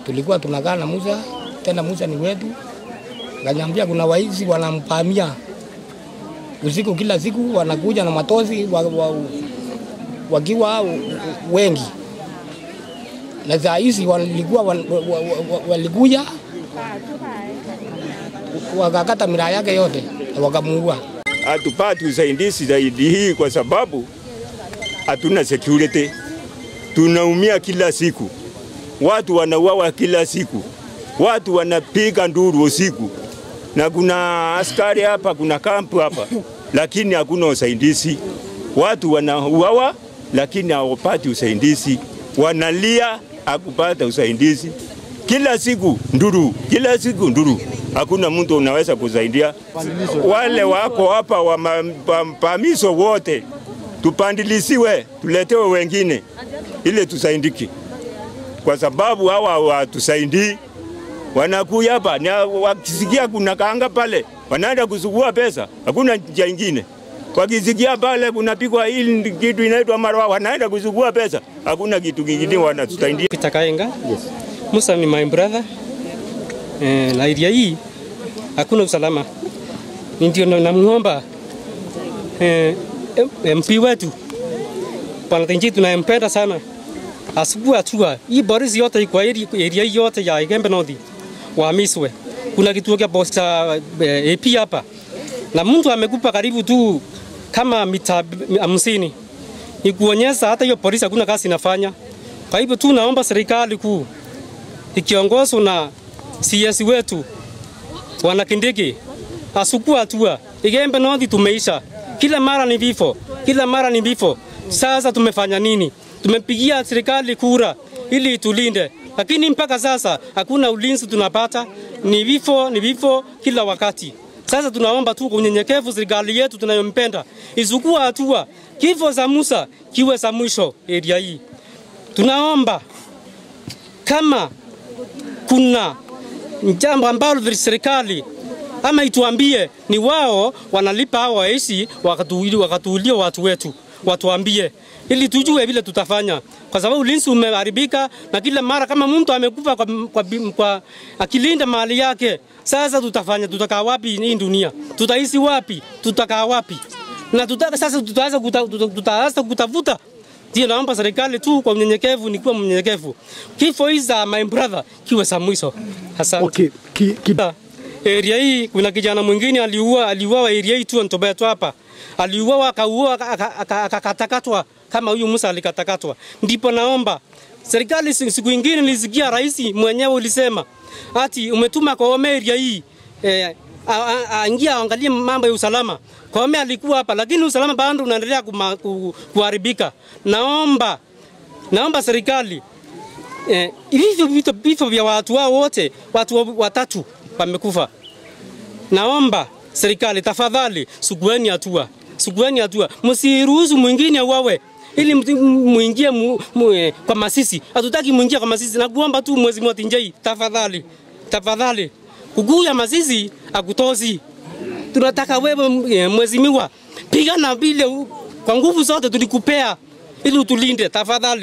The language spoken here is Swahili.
Tulikuwa tunakaa na Musa, tena Musa ni wetu. Nganyambia kuna waizi wanampamia. Usiku kila siku wanakuja na matozi wakiwa wengi. Na saa hizi walikuja wakakata miraa yake yote wakamuua. Hatupati usaidizi zaidi hii kwa sababu hatuna security. Tunaumia kila siku. Watu wanauawa kila siku. Watu wanapiga nduru usiku. Na kuna askari hapa, kuna kampu hapa. Lakini hakuna usaidizi. Watu wanauawa lakini hawapati usaidizi. Wanalia hakupata usaidizi. Kila siku nduru, kila siku nduru. Hakuna mtu unaweza kusaidia. Wale wako hapa wapamiso wote tupandilisiwe, tuletewe wengine ili tusaidiki. Kwa sababu hawa watusaidii, wanakuja hapa na wakisikia kuna kaanga pale wanaenda kusugua pesa, hakuna njia nyingine. Wakisikia pale kunapigwa hili kitu inaitwa marwa, wanaenda kusugua pesa, hakuna kitu kingine wanatusaidia. Peter Kainga, yes. Musa ni my brother. Na area hii hakuna usalama. Ndio namuomba MP wetu Bwana Tenji, tunampenda sana. Asubuhi atua hii borisi yote kwa area yote ya Igembe North wahamiswe. Kuna kituo cha posta AP hapa. Na mtu amekupa karibu tu kama mita 50. Ni kuonyesha hata hiyo polisi hakuna kazi inafanya. Kwa hivyo tu naomba serikali kuu ikiongozwa na CS wetu Bwana Kindiki asukua hatua. Igembe North tumeisha. Kila mara ni vifo. Kila mara ni vifo. Sasa tumefanya nini? Tumepigia serikali kura ili tulinde. Lakini mpaka sasa hakuna ulinzi tunapata. Ni vifo kila wakati. Sasa tunaomba tu kwa unyenyekevu serikali yetu tunayompenda isukua hatua. Kifo za Musa kiwe za mwisho area hii. Tunaomba kama kuna jambo ambalo serikali ama ituambie ni wao wanalipa hao waishi wakatuulia watu wetu, watuambie ili tujue vile tutafanya, kwa sababu ulinzi umeharibika na kila mara kama mtu amekufa kwa akilinda mali yake. Sasa tutakaa wapi hii dunia? Tutaishi wapi? Tutakaa wapi? Na sasa tutaanza kutafuta. Ndio naomba serikali tu kwa unyenyekevu, nikiwa mnyenyekevu. Kifo hiza my brother kiwe sa mwisho. Asante. Okay. Area hii kuna kijana mwingine aliuawa area hii tu Ntobeto hapa. Aliuawa akakatakatwa kama huyu Musa alikatakatwa. Ndipo naomba serikali, siku nyingine nilisikia rais mwenyewe ulisema ati umetuma kwa area hii ingia angalie mambo ya usalama. Kwa alikuwa hapa lakini usalama bado unaendelea kuharibika. Naomba serikali vifo vya watu wao wote, watu watatu wamekufa. Naomba serikali tafadhali sugueni hatua. Msiruhusu mwingine wawe ili muingie kwa Masisi. Hatutaki muingie kwa Masisi. Nakuomba tu mwezi mmoja Njei tafadhali. Kuguya Masisi akutozi. Tunataka wewe mwezi miwa pigana vile kwa nguvu zote tulikupea ili utulinde tafadhali.